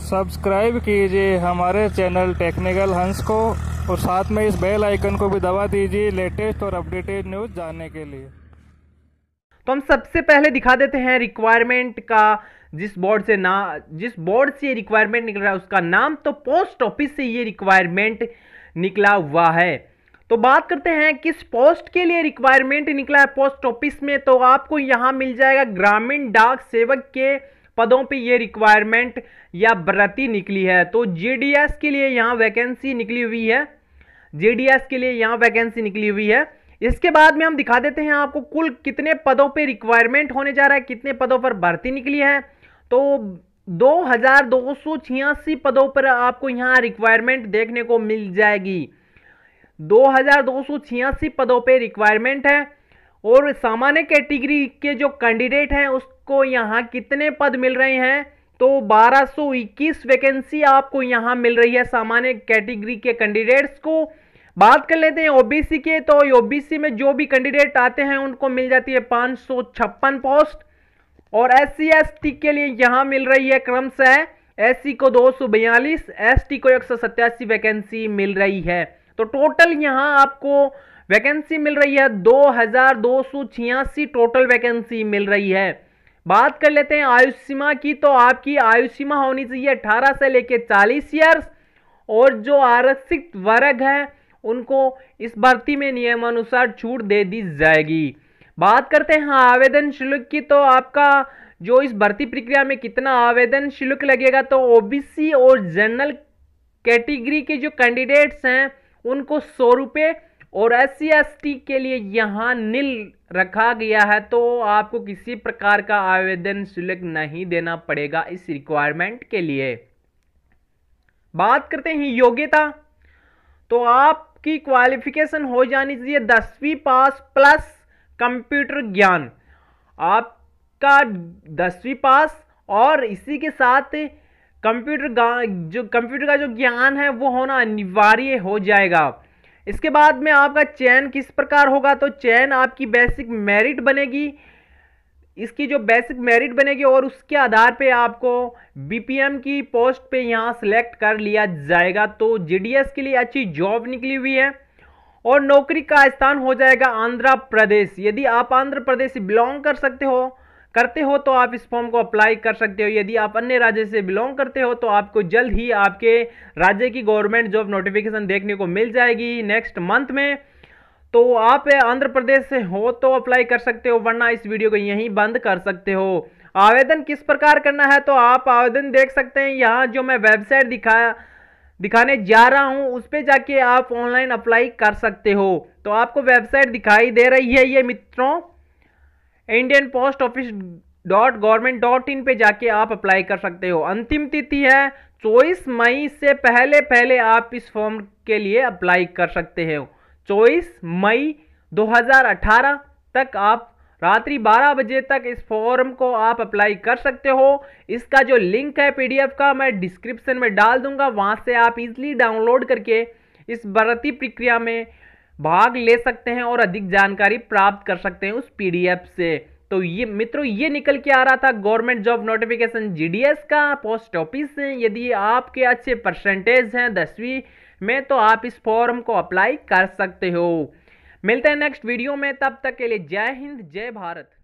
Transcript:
Subscribe कीजिए हमारे channel technical हंस को और साथ में इस बेल आइकन को भी दबा दीजिए लेटेस्ट और अपडेटेड न्यूज़ जानने के लिए। तो हम सबसे पहले दिखा देते हैं रिक्वायरमेंट का। जिस बोर्ड से ये रिक्वायरमेंट निकल रहा है उसका नाम, तो पोस्ट ऑफिस से ये रिक्वायरमेंट निकला हुआ है। तो बात करते हैं किस पोस्ट के लिए रिक्वायरमेंट निकला है पोस्ट ऑफिस में। तो आपको यहां मिल जाएगा ग्रामीण डाक सेवक के पदों पे ये रिक्वायरमेंट या भर्ती निकली है। तो जेडीएस के लिए यहां वैकेंसी निकली हुई है, जेडीएस के लिए यहां वैकेंसी निकली हुई है। इसके बाद में हम दिखा देते हैं आपको कुल कितने पदों पे रिक्वायरमेंट होने जा रहा है, कितने पदों पर भर्ती निकली है। तो 2286 पदों पर आपको यहां रिक्वायरमेंट देखने को मिल जाएगी। 2286 पदों पे रिक्वायरमेंट है। और सामान्य कैटेगरी के जो कैंडिडेट हैं उसको यहां कितने पद मिल रहे हैं, तो 1221 वैकेंसी आपको यहां मिल रही है सामान्य कैटेगरी के कैंडिडेट्स को। बात कर लेते हैं ओबीसी के, तो ओबीसी में जो भी कैंडिडेट आते हैं उनको मिल जाती है 556 पोस्ट। और एससी एसटी के लिए यहां मिल रही है क्रमशः एससी को 242, एसटी को 187 वैकेंसी मिल रही है। तो टोटल यहां आपको वैकेंसी मिल रही है 2286 टोटल वैकेंसी मिल रही है। बात कर लेते हैं आयु सीमा की, तो आपकी आयु सीमा होनी चाहिए 18 से लेकर 40 ईयर्स। और जो आरक्षित वर्ग है उनको इस भर्ती में नियमानुसार छूट दे दी जाएगी। बात करते हैं आवेदन शुल्क की, तो आपका जो इस भर्ती प्रक्रिया में कितना आवेदन शुल्क लगेगा, तो ओबीसी और जनरल कैटेगरी के जो कैंडिडेट्स हैं उनको 100 रुपये और एससी एसटी के लिए यहां निल रखा गया है। तो आपको किसी प्रकार का आवेदन शुल्क नहीं देना पड़ेगा इस रिक्वायरमेंट के लिए। बात करते हैं योग्यता, तो आपकी क्वालिफिकेशन हो जानी चाहिए 10वीं पास प्लस कंप्यूटर ज्ञान। आपका 10वीं पास और इसी के साथ कंप्यूटर का जो ज्ञान है वो होना अनिवार्य हो जाएगा। इसके बाद में आपका चयन किस प्रकार होगा, तो चयन आपकी बेसिक मेरिट बनेगी। इसकी जो बेसिक मेरिट बनेगी और उसके आधार पे आपको बीपीएम की पोस्ट पे यहां सिलेक्ट कर लिया जाएगा। तो जेडीएस के लिए अच्छी जॉब निकली हुई है। और नौकरी का स्थान हो जाएगा आंध्र प्रदेश। यदि आप आंध्र प्रदेश से बिलोंग करते हो तो आप इस फॉर्म को अप्लाई कर सकते हो। यदि आप अन्य राज्य से बिलोंग करते हो तो आपको जल्द ही आपके राज्य की गवर्नमेंट जॉब नोटिफिकेशन देखने को मिल जाएगी नेक्स्ट मंथ में। तो आप आंध्र प्रदेश से हो तो अप्लाई कर सकते हो, वरना इस वीडियो को यहीं बंद कर सकते हो। आवेदन किस प्रकार करना है, तो आप आवेदन देख सकते हैं यहाँ जो मैं वेबसाइट दिखाने जा रहा हूं उस पे जाके आप ऑनलाइन अप्लाई कर सकते हो। तो आपको वेबसाइट दिखाई दे रही है ये मित्रों, indianpostoffice.government.in पे जाके आप अप्लाई कर सकते हो। अंतिम तिथि है 24 मई से पहले आप इस फॉर्म के लिए अप्लाई कर सकते हो। 24 मई 2018 तक आप रात्रि 12 बजे तक इस फॉर्म को आप अप्लाई कर सकते हो। इसका जो लिंक है पीडीएफ का मैं डिस्क्रिप्शन में डाल दूंगा, वहां से आप इजीली डाउनलोड करके इस भर्ती प्रक्रिया में भाग ले सकते हैं और अधिक जानकारी प्राप्त कर सकते हैं उस पीडीएफ से। तो ये मित्रों ये निकल के आ रहा था गवर्नमेंट जॉब नोटिफिकेशन जीडीएस का पोस्ट ऑफिस से। यदि आपके अच्छे परसेंटेज हैं 10वीं में तो आप इस फॉर्म को अप्लाई कर सकते हो। मिलते हैं नेक्स्ट वीडियो में, तब तक के लिए जय हिंद जय भारत।